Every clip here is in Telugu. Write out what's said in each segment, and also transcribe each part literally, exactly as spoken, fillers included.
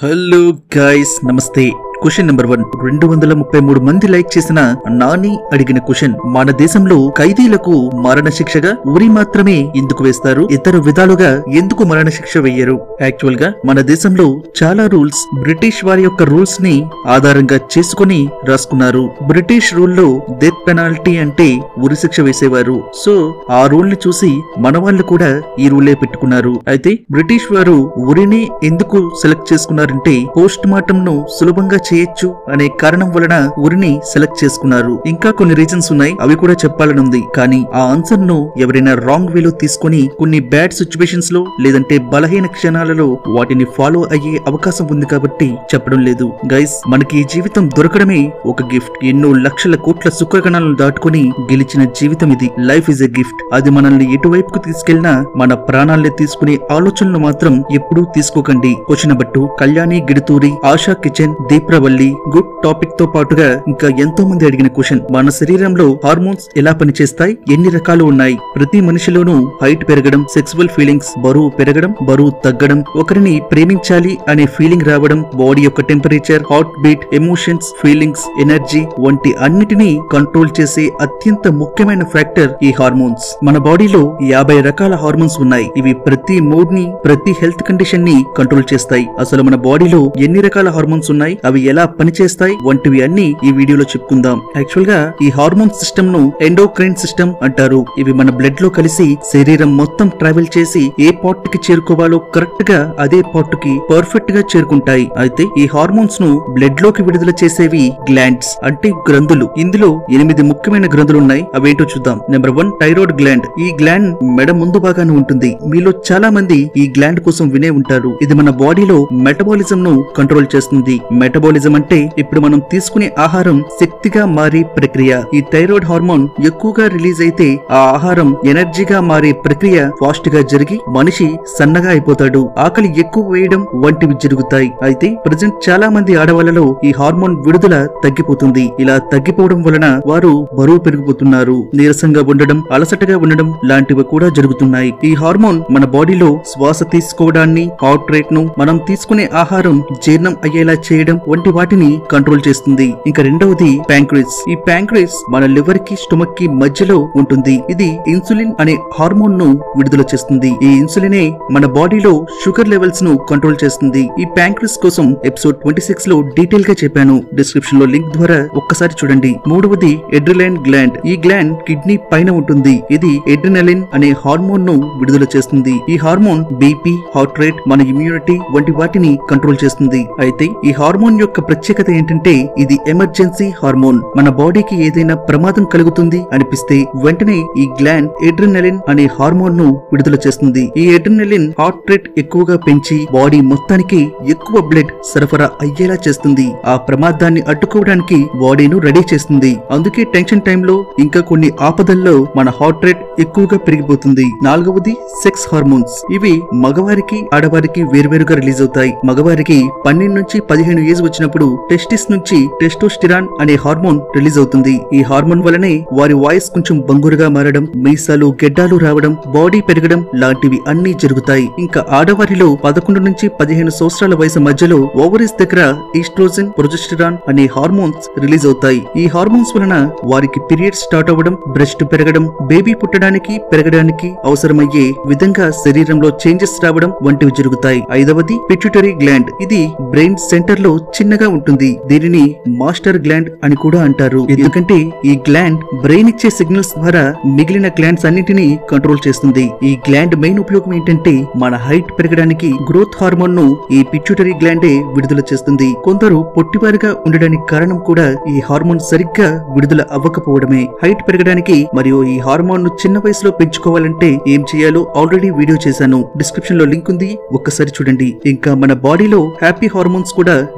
హలో గైస్ నమస్తే. Question number one. రెండు వందల ముప్పై మూడు మంది లైక్ చేసిన నాని అడిగిన క్వశ్చన్, మన దేశంలో ఖైదీలకు మరణ శిక్షగా ఉరి మాత్రమే ఎందుకు వేస్తారు? ఇతర విధాలుగా ఎందుకు మరణ శిక్ష వేయరు? యాక్చువల్ గా మన దేశంలో చాలా రూల్స్ బ్రిటిష్ వారి యొక్క రూల్స్ ని ఆధారంగా చేసుకుని రాసుకున్నారు. బ్రిటిష్ రూల్ లో డెత్ పెనాల్టీ అంటే ఉరి శిక్ష వేసేవారు. సో ఆ రూల్ ని చూసి మన వాళ్ళు కూడా ఈ రూలే పెట్టుకున్నారు. అయితే బ్రిటిష్ వారు ఉరిని ఎందుకు సెలెక్ట్ చేసుకున్నారంటే పోస్ట్ మార్టం ను సులభంగా చేయొచ్చు అనే కారణం వలన ఉరిని సెలెక్ట్ చేసుకున్నారు. ఇంకా కొన్ని రీజన్స్ ఉన్నాయి, అవి కూడా చెప్పాలనుంది. కానీ ఆ ఆన్సర్ ను ఎవరైనా రాంగ్ వేలో తీసుకుని కొన్ని బ్యాడ్ సిచ్యువేషన్స్ లో లేదంటే బలహీన క్షణాలలో వాటిని ఫాలో అయ్యే అవకాశం ఉంది కాబట్టి చెప్పడం లేదు. గైస్, మనకి ఈ జీవితం దొరకడమే ఒక గిఫ్ట్. ఎన్నో లక్షల కోట్ల శుక్రగణాలను దాటుకుని గెలిచిన జీవితం ఇది. Life is a gift. అది మనల్ని ఎటువైపుకు తీసుకెళ్లినా మన ప్రాణాల్ని తీసుకునే ఆలోచనలు మాత్రం ఎప్పుడూ తీసుకోకండి. Question number two. Kalyani Giduturi, Asha kitchen, Deepravalli good topic తో పాటుగా ఇంకా ఎంతో మంది అడిగిన క్వశ్చన్, మన శరీరంలో హార్మోన్స్ ఎలా పనిచేస్తాయి, ఎన్ని రకాలు ఉన్నాయి? ప్రతి మనిషిలోనూ హైట్ పెరగడం, సెక్సువల్ ఫీలింగ్స్, బరువు పెరగడం, బరువు తగ్గడం, ఒకరిని ప్రేమించాలి అనే ఫీలింగ్ రావడం, బాడీ యొక్క temperature, heart beat, emotions, feelings, energy వంటి అన్నిటినీ కంట్రోల్ చేసే అత్యంత ముఖ్యమైన ఫ్యాక్టర్ ఈ హార్మోన్స్. మన బాడీలో యాభై రకాల హార్మోన్స్ ఉన్నాయి. ఇవి ప్రతి మూడ్ ని, ప్రతి హెల్త్ కండిషన్ ని కంట్రోల్ చేస్తాయి. అసలు మన బాడీలో ఎన్ని రకాల హార్మోన్స్ ఉన్నాయి, అవి ఎలా పనిచేస్తాయి వంటివి అన్ని ఈ వీడియోలో చెప్పుకుందాం. యాక్చువల్ గా ఈ హార్మోన్ సిస్టమ్ ను ఎండోక్రైన్ సిస్టమ్ అంటారు. ఇవి మన బ్లడ్ లో కలిసి శరీరం మొత్తం ట్రావెల్ చేసి ఏ పార్ట్ కి చేరుకోవాలో కరెక్ట్ గా అదే పార్ట్ కి పర్ఫెక్ట్ గా చేరుకుంటాయి. అయితే ఈ హార్మోన్స్ ను బ్లడ్ లోకి విడుదల చేసేవి గ్లాండ్స్ అంటే గ్రంథులు. ఇందులో ఎనిమిది ముఖ్యమైన గ్రంథులు ఉన్నాయి. అవేంటో చూద్దాం. Number one, thyroid gland. ఈ గ్లాండ్ మెడ ముందు భాగాన ఉంటుంది. మీలో చాలా మంది ఈ గ్లాండ్ కోసం వినే ఉంటారు. ఇది మన బాడీలో మెటబాలిజం ను కంట్రోల్ చేస్తుంది. మెటబాలిజం అంటే ఇప్పుడు మనం తీసుకునే ఆహారం శక్తిగా మారే ప్రక్రియ. ఈ థైరాయిడ్ హార్మోన్ ఎక్కువగా రిలీజ్ అయితే ఆ ఆహారం ఎనర్జీగా మారే ప్రక్రియ ఫాస్ట్ గా జరిగి మనిషి సన్నగా అయిపోతాడు, ఆకలి ఎక్కువ వేయడం వంటివి జరుగుతాయి. అయితే ప్రజెంట్ చాలా మంది ఆడవాళ్లలో ఈ హార్మోన్ విడుదల తగ్గిపోతుంది. ఇలా తగ్గిపోవడం వలన వారు బరువు పెరిగిపోతున్నారు, నీరసంగా ఉండడం, అలసటగా ఉండడం లాంటివి కూడా జరుగుతున్నాయి. ఈ హార్మోన్ మన బాడీలో శ్వాస తీసుకోవడాన్ని, హార్ట్ రేట్ ను, మనం తీసుకునే ఆహారం జీర్ణం అయ్యేలా చేయడం వంటి వాటిని కంట్రోల్ చేస్తుంది. ఇంకా రెండవది ప్యాంక్రియాస్. ఈ ప్యాంక్రియాస్ మన లివర్ కి స్టొమక్ కి మధ్యలో ఉంటుంది. ఇది ఇన్సులిన్ అనే హార్మోన్ ను విడుదల చేస్తుంది. ఈ ఇన్సులినే మన బాడీలో షుగర్ లెవెల్స్ ను కంట్రోల్ చేస్తుంది. ఈ ప్యాంక్రియాస్ కోసం ఎపిసోడ్ ట్వంటీ సిక్స్ లో డీటెయిల్ గా చెప్పాను. డిస్క్రిప్షన్ లో లింక్ ద్వారా ఒక్కసారి చూడండి. మూడవది ఎడ్రినలిన్ గ్లాండ్. ఈ గ్లాండ్ కిడ్నీ పైన ఉంటుంది. ఇది ఎడ్రినలిన్ అనే హార్మోన్ ను విడుదల చేస్తుంది. ఈ హార్మోన్ బీపీ, హార్ట్ రేట్, మన ఇమ్యూనిటీ వంటి వాటిని కంట్రోల్ చేస్తుంది. అయితే ఈ హార్మోన్ యొక్క ప్రత్యేకత ఏంటంటే ఇది ఎమర్జెన్సీ హార్మోన్. మన బాడీకి ఏదైనా ప్రమాదం కలుగుతుంది అనిపిస్తే వెంటనే ఈ గ్లాండ్ ఎడ్రినలిన్ అనే హార్మోన్ ను విడుదల చేస్తుంది. ఈ ఎడ్రినలిన్ హార్ట్ రేట్ ఎక్కువగా పెంచి బాడీ మొత్తానికి ఎక్కువ బ్లడ్ సరఫరా అయ్యేలా చేస్తుంది. ఆ ప్రమాదాన్ని అడ్డుకోవడానికి బాడీను రెడీ చేస్తుంది. అందుకే టెన్షన్ టైంలో ఇంకా కొన్ని ఆపదల్లో మన హార్ట్ రేట్ ఎక్కువగా పెరిగిపోతుంది. నాలుగవది సెక్స్ హార్మోన్స్. ఇవి మగవారికి, ఆడవారికి వేర్వేరుగా రిలీజ్ అవుతాయి. మగవారికి పన్నెండు నుంచి పదిహేను ఏజ్ వచ్చినప్పుడు టెస్టిస్ నుంచి టెస్టోస్టిరాన్ అనే హార్మోన్ రిలీజ్ అవుతుంది. ఈ హార్మోన్ వలనే వారి వాయిస్ కొంచెం బంగురుగా మారడం, మీసాలు గెడ్డాలు రావడం, బాడీ పెరగడం లాంటివి అన్ని జరుగుతాయి. ఇంకా ఆడవారిలో పదకొండు నుంచి పదిహేను సంవత్సరాల వయసు మధ్యలో ఓవరీస్ దగ్గర ఈస్ట్రోజన్, ప్రొజెస్టెరాన్ అనే హార్మోన్స్ రిలీజ్ అవుతాయి. ఈ హార్మోన్స్ వలన వారికి పీరియడ్స్ స్టార్ట్ అవ్వడం, బ్రెస్ట్ పెరగడం, బేబీ పుట్టడానికి, పెరగడానికి అవసరమయ్యే విధంగా శరీరంలో చేంజెస్ రావడం వంటివి జరుగుతాయి. ఐదవది పిట్యూటరీ గ్లాండ్. ఇది బ్రెయిన్ సెంటర్ లో చిన్నగా ఉంటుంది. దీనిని మాస్టర్ గ్లాండ్ అని కూడా అంటారు. ఎందుకంటే ఈ గ్లాండ్ బ్రెయిన్ ఇచ్చే సిగ్నల్స్ ద్వారా మిగిలిన గ్లాండ్స్ అన్నింటినీ కంట్రోల్ చేస్తుంది. ఈ గ్లాండ్ మెయిన్ ఉపయోగం ఏంటంటే మన హైట్ పెరగడానికి గ్రోత్ హార్మోన్ ను ఈ పిట్యూటరీ గ్లాండే విడుదల చేస్తుంది. కొందరు పొట్టివారిగా ఉండడానికి కారణం కూడా ఈ హార్మోన్ సరిగ్గా విడుదల అవ్వకపోవడమే. హైట్ పెరగడానికి మరియు ఈ హార్మోన్ ను చిన్న వయసులో పెంచుకోవాలంటే ఏం చేయాలో ఆల్రెడీ వీడియో చేశాను. డిస్క్రిప్షన్ లో లింక్ ఉంది, ఒక్కసారి చూడండి. ఇంకా మన బాడీలో హ్యాపీ హార్మోన్స్ కూడా బ్రెయిన్ నుంచి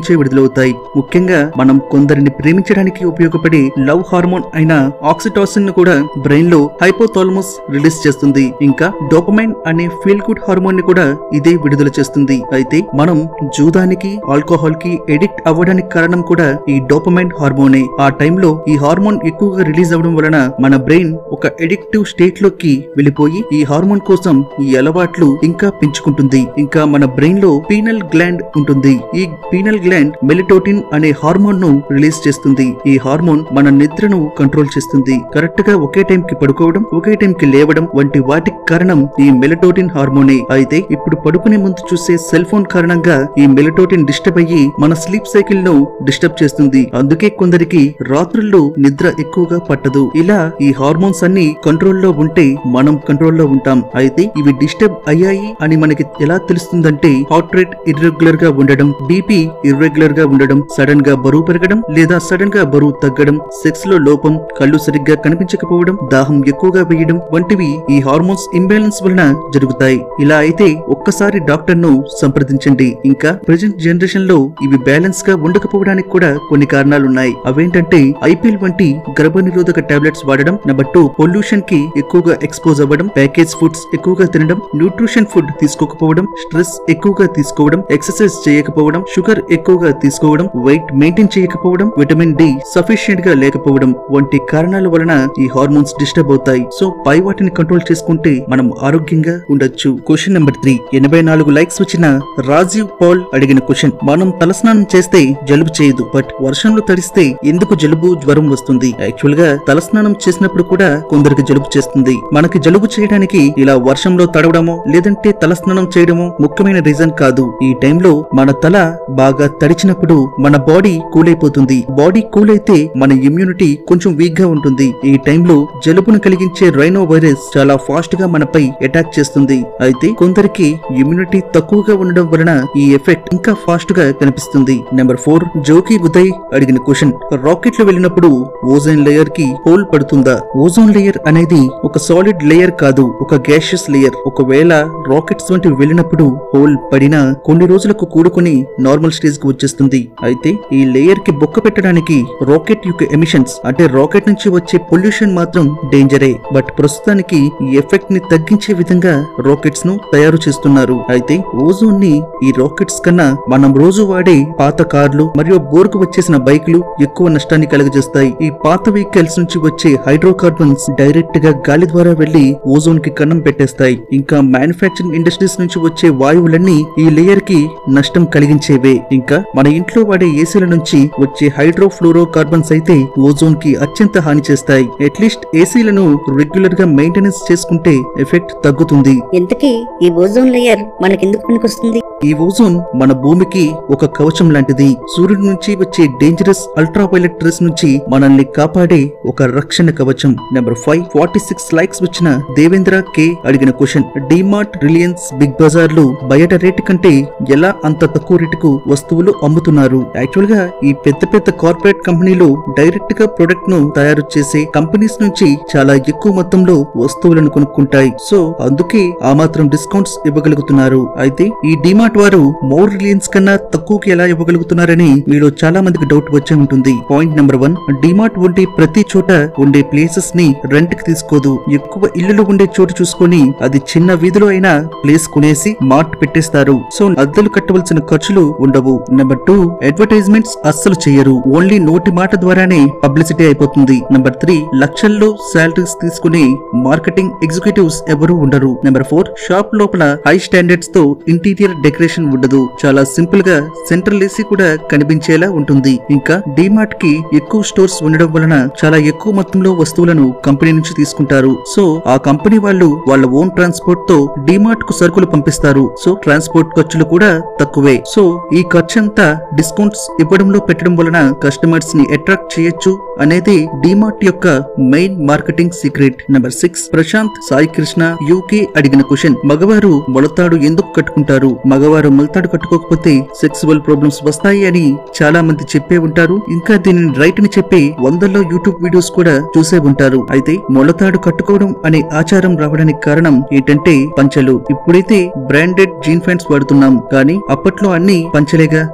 నుంచే విడుదలవుతాయి. ముఖ్యంగా మనం కొందరిని ప్రేమించడానికి ఉపయోగపడే లవ్ హార్మోన్ అయిన ఆక్సిటాసిన్ ను కూడా బ్రెయిన్ లో హైపోథాలమస్ రిలీజ్ చేస్తుంది. ఇంకా డోపమైన్ అనే ఫీల్ గుడ్ హార్మోన్ ని కూడా ఇదే విడుదల చేస్తుంది. అయితే మనం జూదానికి ఆల్కహాల్ కి ఎడిక్ట్ అవ్వడానికి కారణం కూడా ఈ డోపమైన్ హార్మోనే. ఆ టైంలో ఈ హార్మోన్ ఎక్కువగా రిలీజ్ అవ్వడం వలన మన బ్రెయిన్ ఒక ఎడిక్టివ్ స్టేట్ లోకి వెళ్ళిపోయి ఈ హార్మోన్ కోసం ఈ అలవాట్లు ఇంకా పెంచుకుంటుంది. ఇంకా మన బ్రెయిన్ లో పీనల్ గ్లాండ్ ఉంటుంది. ఈ పీనల్ గ్లాండ్ మెలటోనిన్ అనే హార్మోన్ ను రిలీజ్ చేస్తుంది. ఈ హార్మోన్ మన నిద్రను కంట్రోల్ చేస్తుంది. కరెక్ట్ గా ఒకే టైం కి పడుకోవడం, ఒకే టైం కి లేవడం వంటి వాటికి కారణం ఈ మెలటోనిన్ హార్మోనే. అయితే ఇప్పుడు పడుకునే ముందు చూసే సెల్ ఫోన్ కారణంగా ఈ మెలటోనిన్ డిస్టర్బ్ అయ్యి మన స్లీప్ సైకిల్ ను డిస్టర్బ్ చేస్తుంది. అందుకే కొందరికి రాత్రుల్లో నిద్ర ఎక్కువగా పట్టదు. ఇలా ఈ హార్మోన్స్ అన్ని కంట్రోల్లో ఉంటే మనం కంట్రోల్లో ఉంటాం. అయితే ఇవి డిస్టర్బ్ అయ్యాయి అని మనకి ఎలా తెలుస్తుందంటే హార్ట్ రేట్ ఇర్రెగ్యులర్ గా ఉండడం, బీపీ ఇర్రెగ్యులర్ గా ఉండడం, సడన్ గా బరువు పెరగడం లేదా సడన్ గా బరువు తగ్గడం, సెక్స్ లో లోపం, కళ్ళు సరిగ్గా కనిపించకపోవడం, దాహం ఎక్కువగా వేయడం వంటివి ఈ హార్మోన్స్ ఇంబ్యాలెన్స్ వలన జరుగుతాయి. ఇలా అయితే ఒక్కసారి డాక్టర్ ను సంప్రదించండి. ఇంకా ప్రెజెంట్ జనరేషన్ లో ఇవి బ్యాలెన్స్ గా ఉండకపోవడానికి కూడా కొన్ని కారణాలున్నాయి. అవేంటంటే ఐపీఎల్ వంటి గర్భ నిరోధక టాబ్లెట్స్ వాడడం, నెంబర్ టూ పొల్యూషన్ కి ఎక్కువగా ఎక్స్పోజ్ అవ్వడం, ప్యాకేజ్ ఫుడ్స్ ఎక్కువగా తినడం, న్యూట్రిషన్ ఫుడ్ తీసుకోకపోవడం, స్ట్రెస్ ఎక్కువగా తీసుకోవడం, ఎక్సర్సైజ్ చేయకపోవడం, షుగర్ ఎక్కువగా తీసుకోవడం, వెయిట్ మెయింటైన్ చేయకపోవడం, విటమిన్ డి సఫిషియెంట్ గా లేకపోవడం వంటి కారణాల వలన ఈ హార్మోన్స్ డిస్టర్బ్ అవుతాయి. సో పై వాటిని కంట్రోల్ చేసుకుంటే మనం ఆరోగ్యంగా ఉండొచ్చు. క్వశ్చన్ నెంబర్ త్రీ ఎనభై నాలుగు లైక్స్ వచ్చిన రాజీవ్ పాల్ అడిగిన క్వశ్చన్: మనం తలస్నానం చేస్తే జలుబు చేయదు, బట్ వర్షంలో తడిస్తే ఎందుకు జలుబు జ్వరం వస్తుంది? యాక్చువల్ గా తలస్నానం చేసినప్పుడు కూడా కొందరికి జలుబు చేస్తుంది. మనకి జలుబు చేయడానికి ఇలా వర్షంలో తడవడమో లేదంటే తలస్నానం చేయడమో ముఖ్యమైన రీజన్ కాదు. ఈ టైంలో మన తల బాగా తడిచినప్పుడు మన బాడీ కూల్ అయిపోతుంది. బాడీ కూల్ అయితే మన ఇమ్యూనిటీ కొంచెం వీక్ గా ఉంటుంది. ఈ టైంలో జలుబును కలిగించే రైనో వైరస్ చాలా ఫాస్ట్ గా మనపై అటాక్ చేస్తుంది. అయితే కొందరికి ఇమ్యూనిటీ తక్కువగా ఉండడం వలన ఈ ఎఫెక్ట్ ఇంకా ఫాస్ట్ గా కనిపిస్తుంది. నెంబర్ ఫోర్ జోకి ఉదయ్ అడిగిన క్వశ్చన్: రాకెట్ లో వెళ్ళినప్పుడు ఓజోన్ లేయర్ కి హోల్ పడుతుందా? ఓజోన్ లేయర్ అనేది ఒక సాలిడ్ లేయర్ కాదు, ఒక గ్యాషియస్ లేయర్. ఒకవేళ రాకెట్స్ వంటి వెళ్ళినప్పుడు హోల్ పడినా కొన్ని రోజులకు కూడుకుని నార్మల్ స్టేజ్ కి వచ్చేస్తుంది. అయితే ఈ లేయర్ కి బొక్క పెట్టడానికి రాకెట్ యొక్క ఎమిషన్స్ అంటే రాకెట్ నుంచి వచ్చే పొల్యూషన్ మాత్రం డేంజరే. బట్ ప్రస్తుతానికి ఈ ఎఫెక్ట్ ని తగ్గించే విధంగా రాకెట్స్ ను తయారు చేస్తున్నారు. అయితే ఓజోన్ ని ఈ రాకెట్స్ కన్నా మనం రోజు వాడే పాత కార్లు మరియు బోర్కు వచ్చేసిన బైక్లు ఎక్కువ నష్టాన్ని కలుగజేస్తాయి. ఈ పాత వెహికల్స్ నుంచి వచ్చే హైడ్రోకార్బన్స్ డైరెక్ట్ గా గాలి ద్వారా వెళ్లి ఓజోన్ కి కన్నం పెట్టేస్తాయి. ఇంకా మ్యానుఫ్యాక్చరింగ్ ఇండస్ట్రీస్ నుంచి వచ్చే వాయువులన్నీ ఈ లేయర్ కి నష్టం కలిగించేవే. ఇంకా మన ఇంట్లో వాడే ఏసీల నుంచి వచ్చే హైడ్రోఫ్లోరో కార్బన్స్ అయితే ఓజోన్ కి అత్యంత హాని చేస్తాయి. అట్లీస్ట్ ఏసీలను రెగ్యులర్ గా మెయింటెనెన్స్ చేసుకుంటే ఎఫెక్ట్ తగ్గుతుంది. ఇంతకీ ఈ ఓజోన్ లేయర్ మనకెందుకు పనికొస్తుంది? ఈ ఓజోన్ మన భూమికి ఒక కవచం లాంటిది. సూర్యుడి నుంచి వచ్చే డేంజరస్ అల్ట్రా వైలెట్ రేస్ నుంచి మనల్ని కాపాడే ఒక రక్షణ కవచం. Number five forty six likes వచ్చిన దేవేంద్ర కే అడిగిన క్వశ్చన్: డిమార్ట్, రిలయన్స్, బిగ్ బజార్లు బయట రేటు కంటే ఎలా అంత తక్కువ రేటుకు వస్తువులు అమ్ముతున్నారు? యాక్చువల్ గా ఈ పెద్ద పెద్ద కార్పొరేట్ కంపెనీలు డైరెక్ట్ గా ప్రొడక్ట్ ను తయారు చేసే కంపెనీస్ నుంచి చాలా ఎక్కువ మొత్తంలో వస్తువులను కొనుక్కుంటాయి. సో అందుకే ఆ మాత్రం డిస్కౌంట్స్ ఇవ్వగలుగుతున్నారు. అయితే ఈ డిమార్ట్ వారు మోర్ రిలయన్స్ కన్నా తక్కువకి ఎలా ఇవ్వగలుగుతున్నారని మీలో చాలా మందికి డౌట్ వచ్చే ఉంటుంది. పాయింట్ నెంబర్ వన్, డిమార్ట్ ఉండే ప్రతి చోట ఉండే ప్లేసెస్ ని రెంట్ కి తీసుకోదు. ఎక్కువ ఇల్లులు ఉండే చోటు చూసుకొని అది చిన్న వీధిలో అయినా ప్లేస్ కొనేసి మార్ట్ పెట్టేస్తారు. సో అద్దెలు కట్టవలసిన ఖర్చులు ఉండవు. నెంబర్ టూ, అడ్వర్టైజ్మెంట్స్ అస్సలు చేయరు. ఓన్లీ నోటి మాట ద్వారానే పబ్లిసిటీ అయిపోతుంది. నెంబర్ త్రీ, లక్షల్లో శాలరీస్ తీసుకునే మార్కెటింగ్ ఎగ్జిక్యూటివ్స్ ఎవరు ఉండరు. నెంబర్ ఫోర్, షాప్ లోపల హై స్టాండర్డ్స్ తో ఇంటీరియర్ డెకరేషన్ ఉండదు. చాలా సింపుల్ గా సెంట్రల్ ఏసీ కూడా కనిపించేలా ఉంటుంది. ఇంకా డిమార్ట్ కి ఎక్కువ స్టోర్స్ ఉండడం వలన చాలా ఎక్కువ మొత్తంలో వస్తువులను కంపెనీ నుంచి తీసుకుంటారు. సో ఆ కంపెనీ వాళ్ళు వాళ్ళ ఓన్ ట్రాన్స్పోర్ట్ తో డిమార్ట్ కు సరుకులు పంపిస్తారు. సో ట్రాన్స్పోర్ట్ ఖర్చులు కూడా తక్కువే. సో ఈ ఖర్చు అంతా డిస్కౌంట్స్ ఇవ్వడంలో పెట్టడం వలన కస్టమర్స్ ని అట్రాక్ట్ చేయొచ్చు అనేది డిమార్ట్ యొక్క main marketing secret. Number six, Prashant Sai Krishna UK అడిగిన క్వశ్చన్: మగవారు మొలతాడు ఎందుకు కట్టుకుంటారు? మగవారు మొలతాడు కట్టుకోకపోతే సెక్సువల్ ప్రాబ్లమ్స్ వస్తాయి అని చాలా మంది చెప్పే ఉంటారు. ఇంకా దీనిని రైట్ అని చెప్పి వందల్లో యూట్యూబ్ వీడియోస్ కూడా చూసే ఉంటారు. అయితే మొలతాడు కట్టుకోవడం అనే ఆచారం రావడానికి కారణం ఏంటంటే పంచలు. ఇప్పుడైతే బ్రాండెడ్ జీన్ ప్యాంట్స్ వాడుతున్నాం, కానీ అప్పట్లో అన్ని పంచలేగా.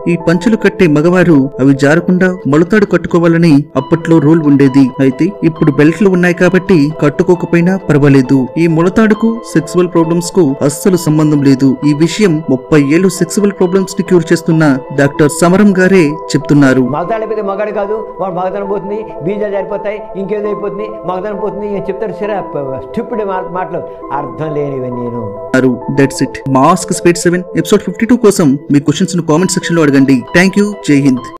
ఈ పంచులు కట్టే మగవారు అవి జారకుండా మొలతాడు కట్టుకోవాలని అప్పట్లో రూల్ ఉండేది. అయితే ఇప్పుడు బెల్ట్లు ఉన్నాయి కాబట్టి కట్టుకోకపోయినా పర్వాలేదు. ఈ మొలతాడుకు సెక్సువల్ ప్రాబ్లమ్స్ కు అస్సలు సంబంధం లేదు. ఈ విషయం ముప్పై ఏళ్ళు సెక్సువల్ ప్రాబ్లమ్స్ ని క్యూర్ చేస్తున్న డాక్టర్ సమరం గారే చెప్తున్నారు. మగతాడిపోతే మగాడు కాదు, వాడు మగతనం పోతుంది, బీజాలు జారిపోతాయి, ఇంకేదో అయిపోతుంది, మగతనం పోతుంది అని చెప్తారు. సరే స్టూపిడ్ మాటలు, అర్థం లేనివి నేను. That's it. Mask spade seven episode fifty two కోసం మీ క్వశ్చన్స్ ను కామెంట్ సెక్షన్ లో అడగండి. Thank you. జై హింద్.